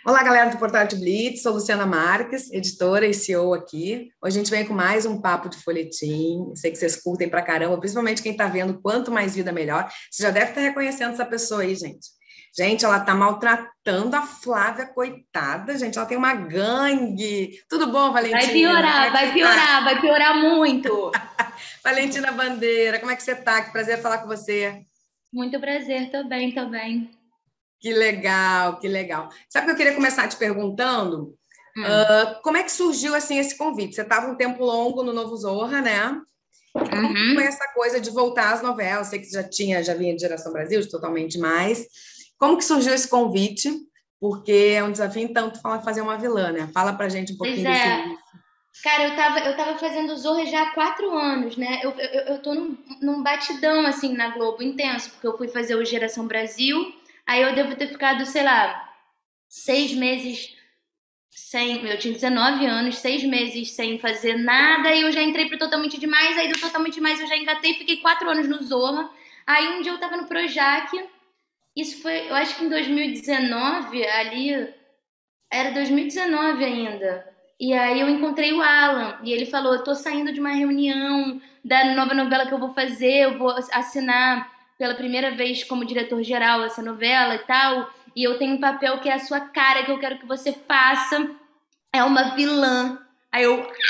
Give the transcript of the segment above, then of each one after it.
Olá, galera do Portal de Blitz, sou Luciana Marques, editora e CEO aqui. Hoje a gente vem com mais um papo de folhetim. Sei que vocês curtem pra caramba, principalmente quem tá vendo Quanto Mais Vida Melhor. Você já deve estar reconhecendo essa pessoa aí, gente. Gente, ela tá maltratando a Flávia, coitada, gente. Ela tem uma gangue. Tudo bom, Vai Valentina? Como é piorar, que vai você tá? piorar, vai piorar muito. Valentina Bandeira, como é que você tá? Que prazer falar com você. Muito prazer, tô bem, tô bem. Que legal, que legal. Sabe que eu queria começar te perguntando? Hum, Como é que surgiu assim esse convite? Você estava um tempo longo no Novo Zorra, né? E como que foi uhum. essa coisa de voltar às novelas? Sei que você já vinha de Geração Brasil, de Totalmente Mais. Como que surgiu esse convite? Porque é um desafio em tanto fazer uma vilã, né? Fala pra gente um Pois pouquinho desse é, início. cara, eu tava fazendo Zorra já há 4 anos, né? Eu tô num batidão, assim, na Globo, intenso, porque eu fui fazer o Geração Brasil, aí eu devo ter ficado, sei lá, 6 meses sem. Eu tinha 19 anos, 6 meses sem fazer nada, e eu já entrei pro Totalmente Demais, aí do Totalmente Demais eu já engatei, fiquei 4 anos no Zorra. Aí um dia eu tava no Projac. Isso foi, eu acho que em 2019, ali, era 2019 ainda. E aí eu encontrei o Alan, e ele falou: "Eu tô saindo de uma reunião da nova novela que eu vou fazer, eu vou assinar pela primeira vez como diretor-geral essa novela e tal, e eu tenho um papel que é a sua cara, que eu quero que você faça. É uma vilã." Aí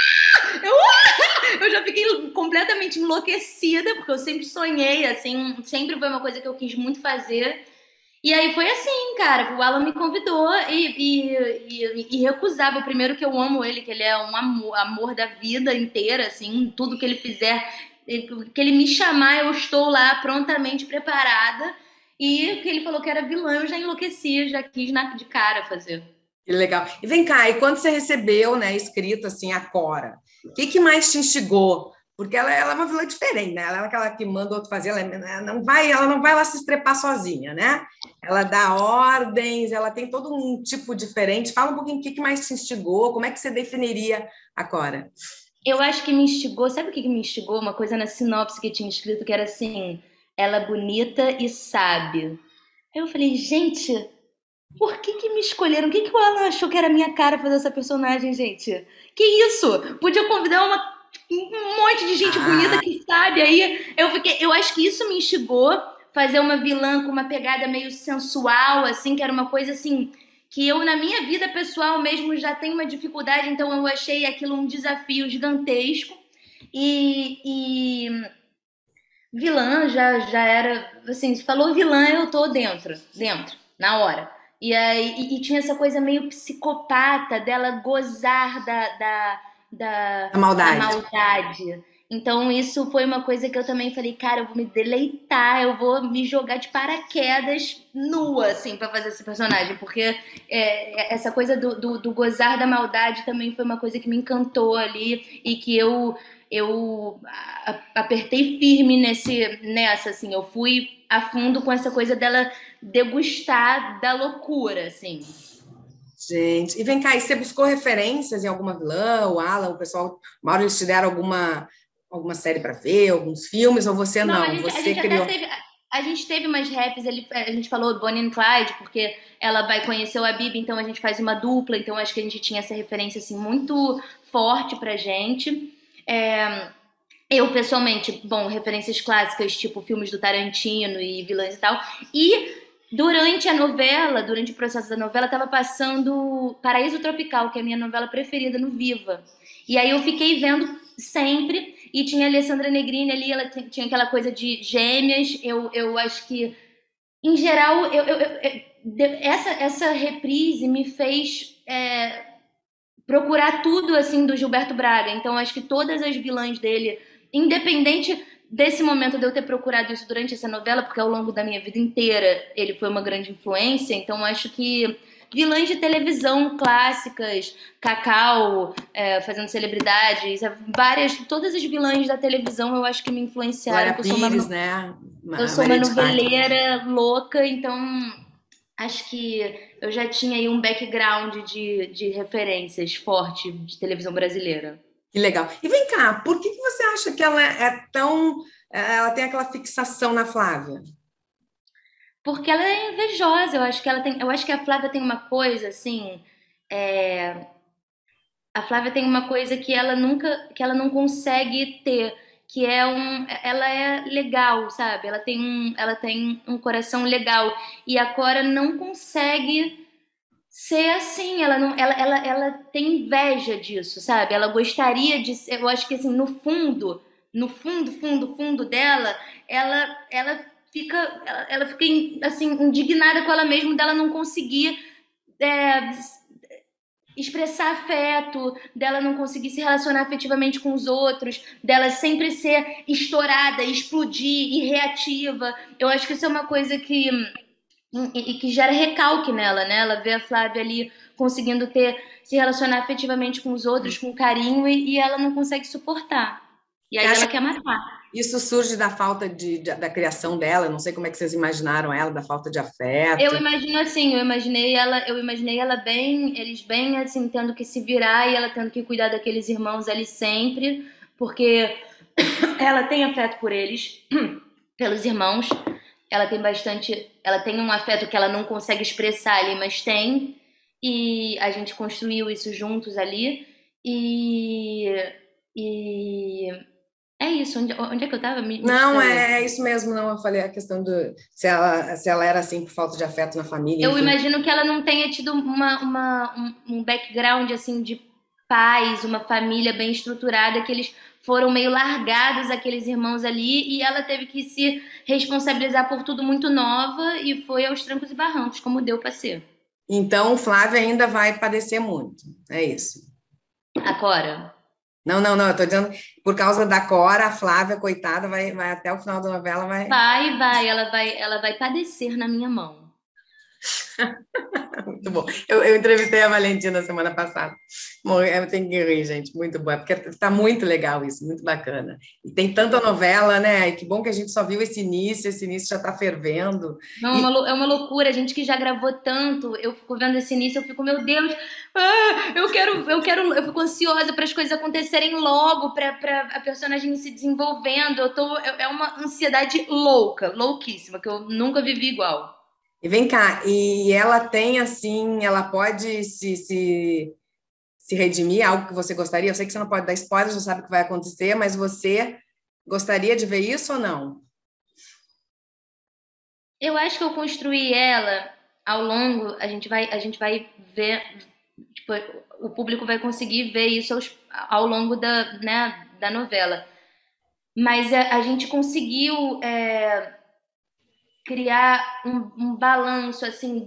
eu já fiquei completamente enlouquecida, porque eu sempre sonhei, assim, sempre foi uma coisa que eu quis muito fazer. E aí foi assim, cara, o Alan me convidou e recusava. Primeiro que eu amo ele, que ele é um amor da vida inteira, assim, tudo que ele fizer, que ele me chamar, eu estou lá prontamente preparada. E que ele falou que era vilã, eu já enlouqueci, já quis de cara fazer. Que legal. E vem cá, e quando você recebeu, né, escrito assim, a Cora, o que mais te instigou? Porque ela é uma vilã diferente, né? Ela é aquela que manda o outro fazer, ela não vai lá se estrepar sozinha, né? Ela dá ordens, ela tem todo um tipo diferente. Fala um pouquinho o que mais te instigou, como é que você definiria a Cora? Eu acho que me instigou, sabe o que me instigou? Uma coisa na sinopse que tinha escrito que era assim: ela é bonita e sabe. Aí eu falei, gente, por que me escolheram? O que o Alan achou que era a minha cara fazer essa personagem, gente? Que isso? Podia convidar um monte de gente bonita Ah, que sabe. Aí eu acho que isso me instigou fazer uma vilã com uma pegada meio sensual, assim, que era uma coisa assim que eu na minha vida pessoal mesmo já tenho uma dificuldade, então eu achei aquilo um desafio gigantesco. E vilã já era, assim, se falou vilã, eu tô dentro, na hora. E aí e tinha essa coisa meio psicopata dela gozar da, a da maldade. maldade. Então isso foi uma coisa que eu também falei, cara, eu vou me deleitar, eu vou me jogar de paraquedas nua, assim, pra fazer esse personagem, porque essa coisa do gozar da maldade também foi uma coisa que me encantou ali e que eu apertei firme nessa, assim, eu fui a fundo com essa coisa dela degustar da loucura, assim. Gente, e vem cá, e você buscou referências em alguma vilã, o Alan, o pessoal, Mauro, eles te deram alguma série para ver, alguns filmes, ou você Não, não? a Você gente até criou. teve. A gente teve umas raps, a gente falou Bonnie and Clyde, porque ela vai conhecer o Habib, então a gente faz uma dupla, então acho que a gente tinha essa referência assim muito forte pra gente. É, eu, pessoalmente, bom, referências clássicas, tipo filmes do Tarantino e vilãs e tal. E durante a novela, durante o processo da novela, tava passando Paraíso Tropical, que é a minha novela preferida no Viva. E aí eu fiquei vendo sempre, e tinha a Alessandra Negrini ali, ela tinha aquela coisa de gêmeas. Eu acho que, em geral, essa reprise me fez procurar tudo assim do Gilberto Braga. Então acho que todas as vilãs dele, independente desse momento de eu ter procurado isso durante essa novela, porque ao longo da minha vida inteira ele foi uma grande influência, então acho que vilãs de televisão clássicas, Cacau, fazendo celebridades, todas as vilãs da televisão eu acho que me influenciaram, Glória que Pires, né? eu sou uma Maria de Fátima. noveleira louca, então acho que eu já tinha aí um background de referências forte de televisão brasileira. Que legal. E vem cá, por que você acha que ela é tão. Ela tem aquela fixação na Flávia? Porque ela é invejosa, eu acho que a Flávia tem uma coisa assim, é, a Flávia tem uma coisa que ela não consegue ter, que é ela é legal, sabe? Ela tem um coração legal e a Cora não consegue ser assim, ela tem inveja disso, sabe? Ela gostaria de ser, eu acho que assim, fundo dela, ela ela fica assim indignada com ela mesma dela não conseguir é, expressar afeto, dela não conseguir se relacionar afetivamente com os outros, dela sempre ser estourada, explodir e reativa. Eu acho que isso é uma coisa que gera recalque nela, né? Ela vê a Flávia ali conseguindo se relacionar afetivamente com os outros, com carinho, e ela não consegue suportar. E Você aí acha ela que quer matar. isso surge da falta da criação dela? Eu não sei como é que vocês imaginaram ela, da falta de afeto. Eu imagino assim, eu imaginei ela bem, eles bem assim, tendo que se virar e ela tendo que cuidar daqueles irmãos ali sempre, porque ela tem afeto por eles, pelos irmãos. Ela tem um afeto que ela não consegue expressar ali, mas tem. E a gente construiu isso juntos ali. E, e é isso. Onde é que eu tava? Me Não, distraiu. é isso mesmo, não. Eu falei a questão do se ela era assim por falta de afeto na família, Eu enfim. imagino que ela não tenha tido um background assim de pais, uma família bem estruturada, que eles foram meio largados, aqueles irmãos ali, e ela teve que se responsabilizar por tudo muito nova e foi aos trancos e barrancos, como deu pra ser. Então, Flávia ainda vai padecer muito. É isso. Agora, Não, eu tô dizendo, por causa da Cora, a Flávia, coitada, vai até o final da novela, vai. ela vai padecer na minha mão. Muito bom. Eu entrevistei a Valentina semana passada. Bom, eu tenho que rir, gente. Muito bom. Porque tá muito legal isso, muito bacana. E tem tanta novela, né? E que bom que a gente só viu esse início já tá fervendo. Não, E, é uma loucura. A gente que já gravou tanto, eu fico vendo esse início, eu fico, meu Deus, eu fico ansiosa para as coisas acontecerem logo, para a personagem se desenvolvendo. É uma ansiedade louca, louquíssima, que eu nunca vivi igual. e vem cá, e ela tem assim, ela pode se redimir, algo que você gostaria? Eu sei que você não pode dar spoiler, já sabe o que vai acontecer, mas você gostaria de ver isso ou não? Eu acho que eu construí ela ao longo, a gente vai ver, tipo, o público vai conseguir ver isso ao longo da novela. Mas a gente conseguiu criar um balanço, assim,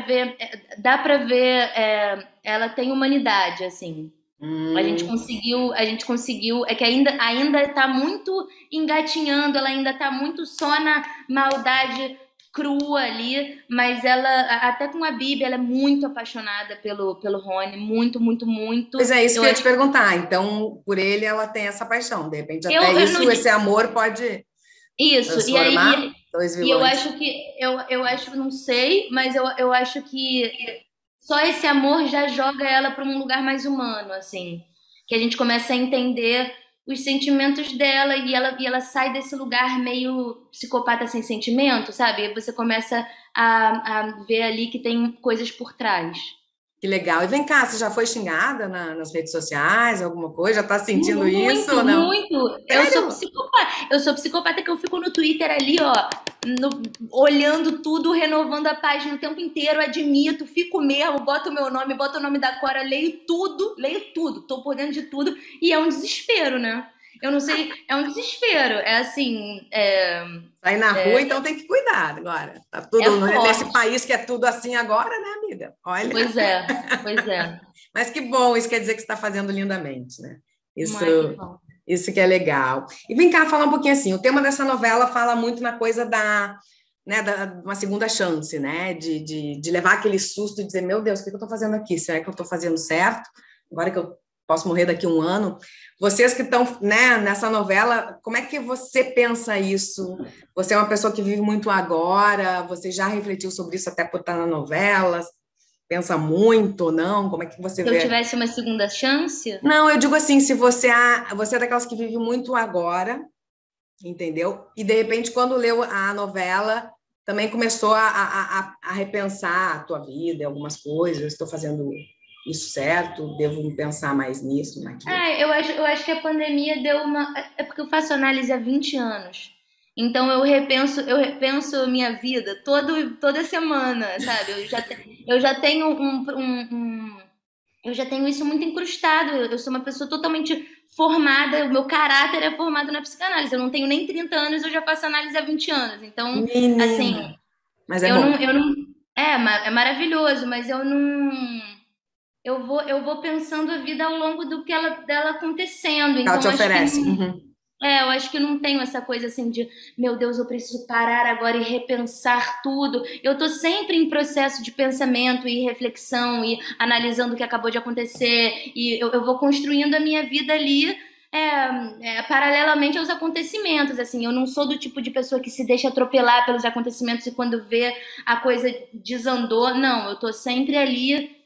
dá para ver, ela tem humanidade, assim. Hum, A gente conseguiu, é que ainda tá muito engatinhando, ela ainda tá muito só na maldade crua ali, mas até com a Bibi, ela é muito apaixonada pelo Rony, muito, muito, muito. pois é, isso Eu que eu ia te acho, perguntar. Então, por ele, ela tem essa paixão. De repente, até eu não, isso, esse amor pode isso, transformar dois e eu vilões. acho eu acho, não sei, mas eu acho que só esse amor já joga ela para um lugar mais humano, assim, que a gente começa a entender os sentimentos dela e ela sai desse lugar meio psicopata sem sentimento, sabe? E você começa a ver ali que tem coisas por trás. Que legal. E vem cá, você já foi xingada nas redes sociais, alguma coisa? Já está sentindo isso ou Muito, não? muito. Sério? Eu sou psicopata que eu fico no Twitter ali, ó, olhando tudo, renovando a página o tempo inteiro, admito, fico mesmo, boto o nome da Cora, leio tudo, tô por dentro de tudo, e é um desespero, né? Eu não sei, é um desespero. É assim, Sair na rua, então tem que cuidar agora. Tá é tudo nesse forte. país que é tudo assim agora, né, amiga? Olha. Pois é, pois é. Mas que bom, isso quer dizer que você está fazendo lindamente, né? Isso, Ai, que bom. isso que é legal. E vem cá falar um pouquinho assim, o tema dessa novela fala muito na coisa né, uma segunda chance, né? De levar aquele susto e dizer, meu Deus, o que eu estou fazendo aqui? Será que eu estou fazendo certo? Agora que eu posso morrer daqui a um ano. Vocês que estão, né, nessa novela, como é que você pensa isso? Você é uma pessoa que vive muito agora, você já refletiu sobre isso até por estar na novela? Pensa muito ou não? Como é que você Se eu vê? tivesse uma segunda chance, Não, eu digo assim, se você é daquelas que vive muito agora, entendeu? E de repente, quando leu a novela, também começou a repensar a tua vida, algumas coisas, estou fazendo isso certo, devo pensar mais nisso, naquilo. Eu acho que a pandemia deu uma. É porque eu faço análise há 20 anos. Então eu repenso a minha vida toda semana, sabe? Eu já tenho eu já tenho isso muito incrustado. Eu sou uma pessoa totalmente formada, o meu caráter é formado na psicanálise. Eu não tenho nem 30 anos, eu já faço análise há 20 anos. Então, assim, Menina, mas é bom. eu não, é maravilhoso, mas eu não, eu vou pensando a vida ao longo dela acontecendo. Ela te Então, acho que oferece. não, Uhum. eu acho que não tenho essa coisa assim de, meu Deus, eu preciso parar agora e repensar tudo. Eu tô sempre em processo de pensamento e reflexão e analisando o que acabou de acontecer e eu vou construindo a minha vida ali paralelamente aos acontecimentos. Assim, eu não sou do tipo de pessoa que se deixa atropelar pelos acontecimentos e quando vê a coisa desandou. Não, eu tô sempre ali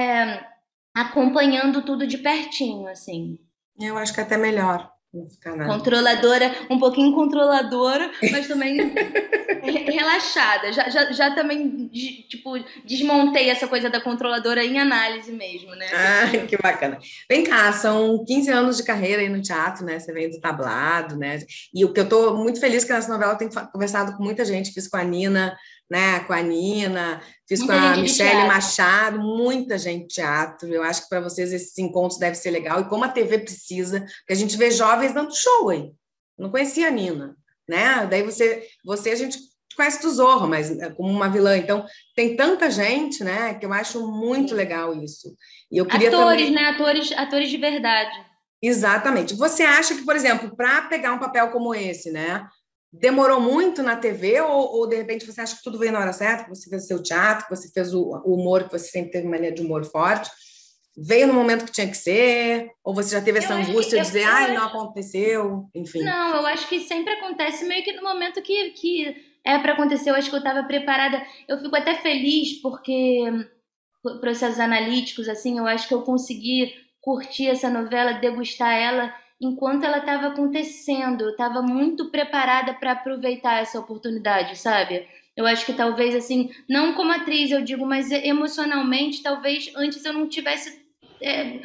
acompanhando tudo de pertinho, assim. Eu acho que é até melhor não ficar nada. Controladora, um pouquinho controladora, mas também relaxada. Já também, tipo, desmontei essa coisa da controladora em análise mesmo, né? Ah, que bacana. Vem cá, são 15 anos de carreira aí no teatro, né? Você vem do tablado, né? E o que eu tô muito feliz que nessa novela eu tenho conversado com muita gente, fiz com a Nina, né? Com a Nina, fiz com Muita a gente de Michele teatro. Machado, muita gente de teatro. Eu acho que para vocês esses encontros deve ser legal. E como a TV precisa, porque a gente vê jovens dando show aí. Não conhecia a Nina, né? Daí a gente conhece do Zorro, mas como uma vilã. Então, tem tanta gente, né? Que eu acho muito Sim. legal isso. E eu queria Atores, também. né? Atores de verdade. Exatamente. Você acha que, por exemplo, para pegar um papel como esse, né? Demorou muito na TV, ou de repente você acha que tudo veio na hora certa, que você fez o seu teatro, que você fez o humor, que você sempre teve maneira de humor forte, veio no momento que tinha que ser, ou você já teve Eu essa acho que angústia de dizer, eu ai, não acho, aconteceu, enfim. não, eu acho que sempre acontece meio que no momento que é para acontecer. Eu acho que eu estava preparada. Eu fico até feliz porque processos analíticos, assim, eu acho que eu consegui curtir essa novela, degustar ela enquanto ela estava acontecendo. Eu estava muito preparada para aproveitar essa oportunidade, sabe? Eu acho que talvez, assim, não como atriz, eu digo, mas emocionalmente, talvez antes eu não tivesse é,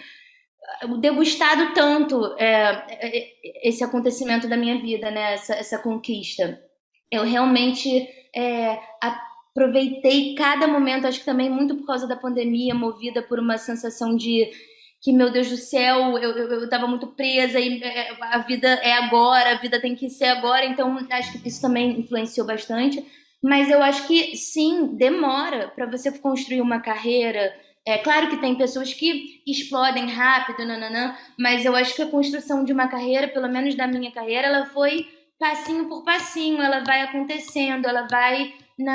degustado tanto esse acontecimento da minha vida, né? Essa conquista. Eu realmente aproveitei cada momento, acho que também muito por causa da pandemia, movida por uma sensação de que, meu Deus do céu, eu tava muito presa e a vida é agora, a vida tem que ser agora, então acho que isso também influenciou bastante. Mas eu acho que sim, demora para você construir uma carreira. É claro que tem pessoas que explodem rápido, nananã, mas eu acho que a construção de uma carreira, pelo menos da minha carreira, ela foi passinho por passinho, ela vai acontecendo, ela vai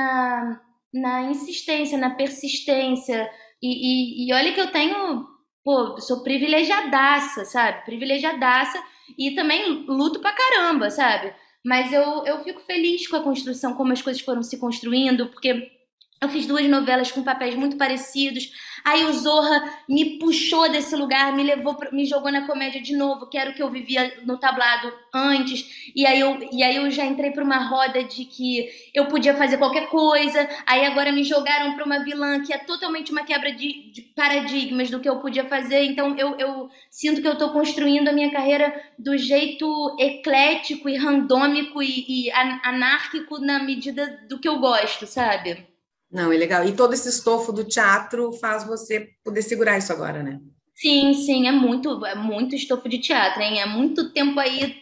na insistência, na persistência. E olha que eu tenho, pô, sou privilegiadaça, sabe? Privilegiadaça e também luto pra caramba, sabe? Mas eu fico feliz com a construção, como as coisas foram se construindo, porque eu fiz duas novelas com papéis muito parecidos. Aí o Zorra me puxou desse lugar, me jogou na comédia de novo, que era o que eu vivia no tablado antes. E aí eu já entrei para uma roda de que eu podia fazer qualquer coisa. Aí agora me jogaram para uma vilã que é totalmente uma quebra de paradigmas do que eu podia fazer. Então eu sinto que eu estou construindo a minha carreira do jeito eclético e randômico e anárquico na medida do que eu gosto, sabe? Não, é legal. E todo esse estofo do teatro faz você poder segurar isso agora, né? Sim, sim, é muito estofo de teatro, hein? É muito tempo aí,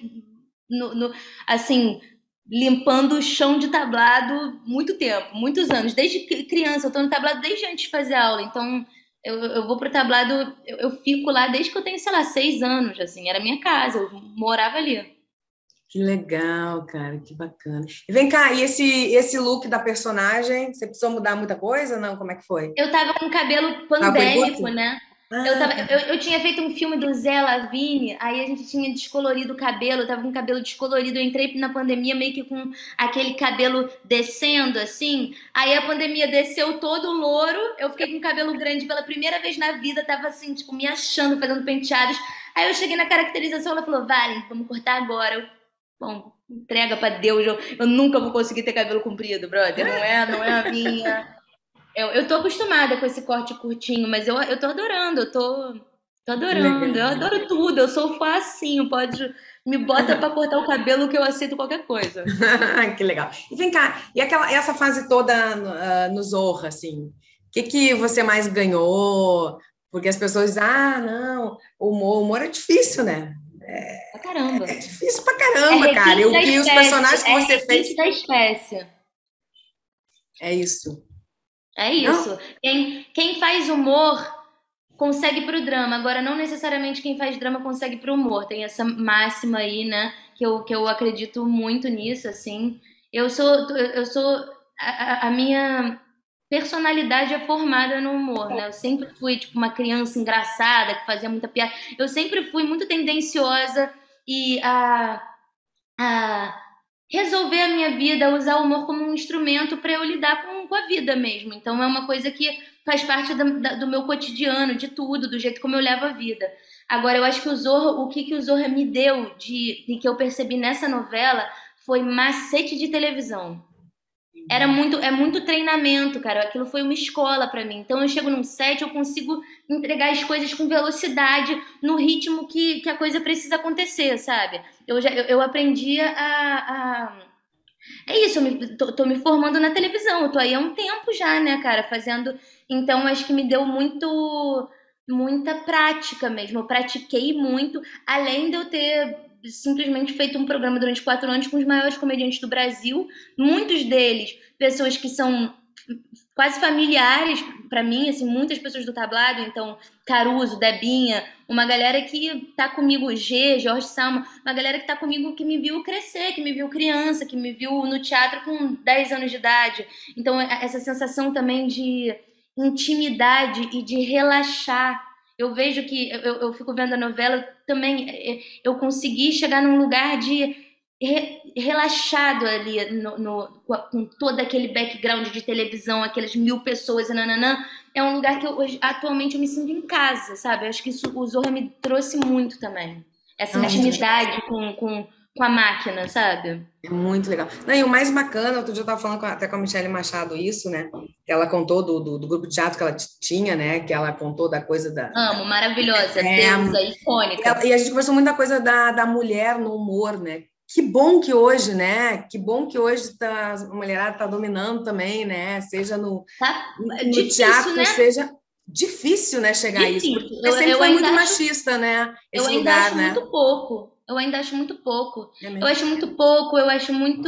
assim, limpando o chão de tablado, muito tempo, muitos anos. Desde criança, eu tô no tablado desde antes de fazer aula, então eu vou pro tablado, eu fico lá desde que eu tenho, sei lá, 6 anos, assim, era minha casa, eu morava ali. Que legal, cara, que bacana. E vem cá, e esse look da personagem, você precisou mudar muita coisa? Não, como é que foi? Eu tava com cabelo Tava por pandêmico, enquanto? né? Ah, Eu tinha feito um filme do Zé Lavigne, aí a gente tinha descolorido o cabelo, eu tava com o cabelo descolorido, eu entrei na pandemia meio que com aquele cabelo descendo, assim, aí a pandemia desceu todo louro, eu fiquei com o cabelo grande pela primeira vez na vida, tava assim, tipo, me achando, fazendo penteados, aí eu cheguei na caracterização, ela falou, Valen, vamos cortar agora. Bom, Entrega pra Deus, eu nunca vou conseguir ter cabelo comprido, brother. Não é a minha. Eu tô acostumada com esse corte curtinho, mas eu tô adorando, tô Que adorando. Eu legal. adoro tudo, eu sou facinho, pode me bota pra cortar o cabelo que eu aceito qualquer coisa. Que legal. E vem cá, e essa fase toda no Zorra, assim, o que você mais ganhou? Porque as pessoas dizem, não, o humor é difícil, né? Pra É caramba. difícil pra É caramba, cara. E requinte o da que os espécie, personagens que é você fez, requinte da espécie. é isso. É Não? isso. Quem faz humor consegue pro drama. Agora, não necessariamente quem faz drama consegue pro humor. Tem essa máxima aí, né? Que eu acredito muito nisso, assim. Eu sou a minha personalidade é formada no humor, né? Eu sempre fui, tipo, uma criança engraçada que fazia muita piada. Eu sempre fui muito tendenciosa e a resolver a minha vida, usar o humor como um instrumento para eu lidar com a vida mesmo. Então é uma coisa que faz parte do meu cotidiano, de tudo, do jeito como eu levo a vida. Agora, eu acho que o que o Zorra me deu de que eu percebi nessa novela foi macete de televisão. É muito treinamento, cara. Aquilo foi uma escola pra mim. Então eu chego num set, eu consigo entregar as coisas com velocidade, no ritmo que a coisa precisa acontecer, sabe? Eu aprendi é isso, tô me formando na televisão. Eu tô aí há um tempo já, né, cara, fazendo. Então acho que me deu muita prática mesmo. Eu pratiquei muito, além de eu ter simplesmente feito um programa durante 4 anos com os maiores comediantes do Brasil, muitos deles pessoas que são quase familiares para mim, assim, muitas pessoas do tablado, então Caruso, Debinha, uma galera que tá comigo, Jorge Salma, uma galera que tá comigo que me viu crescer, que me viu criança, que me viu no teatro com 10 anos de idade. Então essa sensação também de intimidade e de relaxar. Eu vejo que eu fico vendo a novela também, eu consegui chegar num lugar de relaxado ali com todo aquele background de televisão, aquelas 1000 pessoas e nananã, é um lugar que atualmente eu me sinto em casa, sabe? Eu acho que isso, o Zorra me trouxe muito também. Essa Não, muito intimidade com a máquina, sabe? É muito legal. Não, e o mais bacana, outro dia eu estava falando até com a Michelle Machado isso, né? Que ela contou do grupo de teatro que ela tinha, né? Que ela contou da coisa Amo, maravilhosa, é, deusa, icônica. e a gente conversou muito da coisa da mulher no humor, né? Que bom que hoje, né? Que bom que hoje a mulherada está dominando também, né? Seja Tá no difícil, teatro, né? seja difícil, né? Chegar a isso, Difícil. porque sempre Eu foi ainda muito acho machista, né? Eu Esse ainda lugar, acho né? muito pouco. Eu ainda acho muito pouco. É Eu mesmo. acho muito pouco, eu acho muito.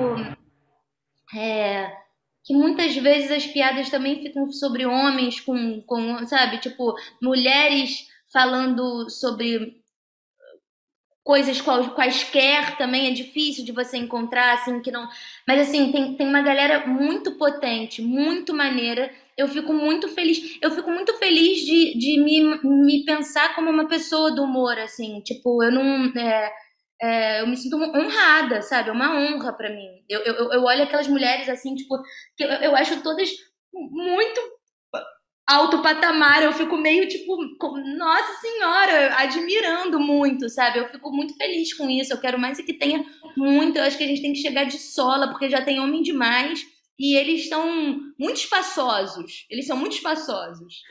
Que muitas vezes as piadas também ficam sobre homens sabe, tipo, mulheres falando sobre coisas quaisquer também é difícil de você encontrar, assim, que não. Mas assim, tem uma galera muito potente, muito maneira. Eu fico muito feliz. Eu fico muito feliz de me pensar como uma pessoa do humor, assim. Tipo, eu não. Eu me sinto honrada, sabe? É uma honra pra mim. Eu olho aquelas mulheres assim, tipo, que eu acho todas muito alto patamar, eu fico meio tipo, nossa senhora, admirando muito, sabe? Eu fico muito feliz com isso. Eu quero mais é que tenha muito. Eu acho que a gente tem que chegar de sola, porque já tem homem demais e eles são muito espaçosos. Eles são muito espaçosos.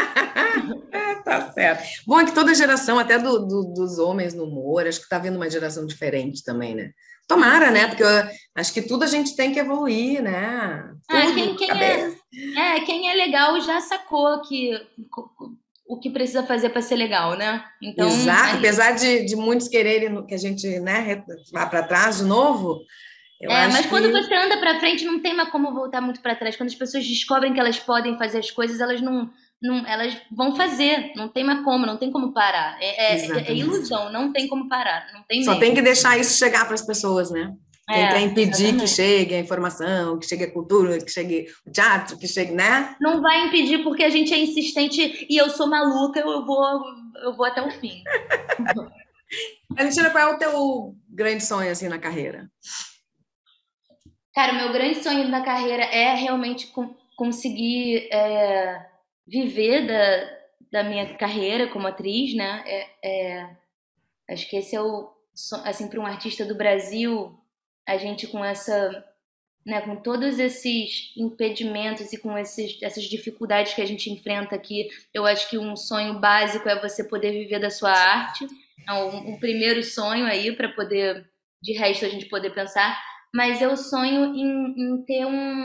Tá certo. Bom, é que toda geração, até dos homens no humor, acho que está vindo uma geração diferente também, né? Sim, Tomara, né? sim. Porque eu acho que tudo a gente tem que evoluir, né? Ah, Tudo, cabeça. quem é legal já sacou o que precisa fazer para ser legal, né? Então, Exato, é isso. apesar de muitos quererem que a gente, né, vá para trás de novo, eu Mas acho quando que você anda para frente, não tem mais como voltar muito para trás. Quando as pessoas descobrem que elas podem fazer as coisas, elas vão fazer. Não tem mais como, não tem como parar. É exatamente. ilusão, não tem como parar, não tem Só tem que mesmo. deixar isso chegar para as pessoas, né? Quem quer impedir que Exatamente. chegue a informação, que chegue a cultura, que chegue o teatro, que chegue, né? Não vai impedir porque a gente é insistente e eu sou maluca, eu vou até o fim. Valentina, qual é o teu grande sonho assim na carreira? Cara, o meu grande sonho na carreira é realmente conseguir viver da minha carreira como atriz, né? Acho que esse assim, para um artista do Brasil, a gente com essa, né, com todos esses impedimentos e com essas dificuldades que a gente enfrenta aqui, eu acho que um sonho básico é você poder viver da sua arte. É um primeiro sonho aí para poder, de resto, a gente poder pensar. Mas eu sonho em ter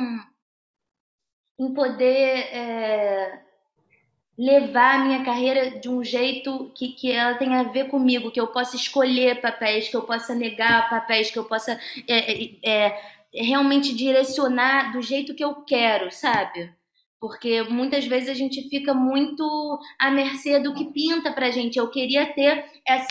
em poder levar a minha carreira de um jeito que ela tenha a ver comigo, que eu possa escolher papéis, que eu possa negar papéis, que eu possa realmente direcionar do jeito que eu quero, sabe? Porque muitas vezes a gente fica muito à mercê do que pinta pra gente. Eu queria ter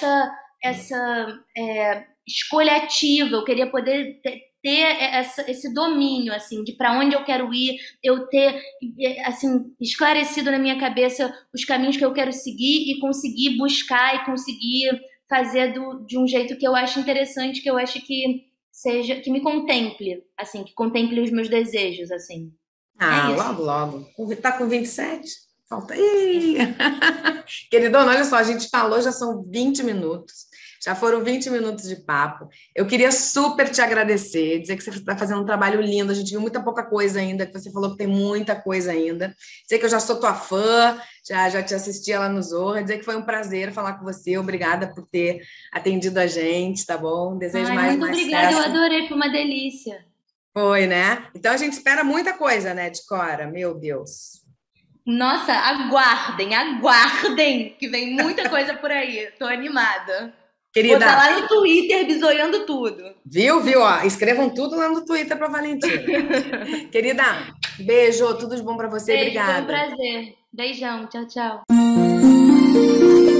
essa escolha ativa, eu queria poder ter esse domínio, assim, de para onde eu quero ir, eu ter, assim, esclarecido na minha cabeça os caminhos que eu quero seguir e conseguir buscar e conseguir fazer de um jeito que eu acho interessante, que eu acho que seja, que me contemple, assim, que contemple os meus desejos, assim. É Ah, isso. logo, logo. Tá com 27? Falta. Sim. Ih! Queridona, olha só, a gente falou, já são 20 minutos. Já foram 20 minutos de papo. Eu queria super te agradecer, dizer que você está fazendo um trabalho lindo. A gente viu muita pouca coisa ainda, que você falou que tem muita coisa ainda. Dizer que eu já sou tua fã, já te assisti lá no Zorra. Dizer que foi um prazer falar com você. Obrigada por ter atendido a gente, tá bom? Desejo Ai, mais, muito mais obrigada, eu sucesso. adorei, foi uma delícia. Foi, né? Então a gente espera muita coisa, né, de Cora? Meu Deus. Nossa, aguardem, aguardem, que vem muita coisa por aí. Tô animada. Vou estar Querida, lá no Twitter bisoiando tudo. viu? Ó, escrevam tudo lá no Twitter para Valentina. Querida, beijo, tudo de bom para você, Beijo, foi um obrigada. prazer. Beijão, tchau, tchau.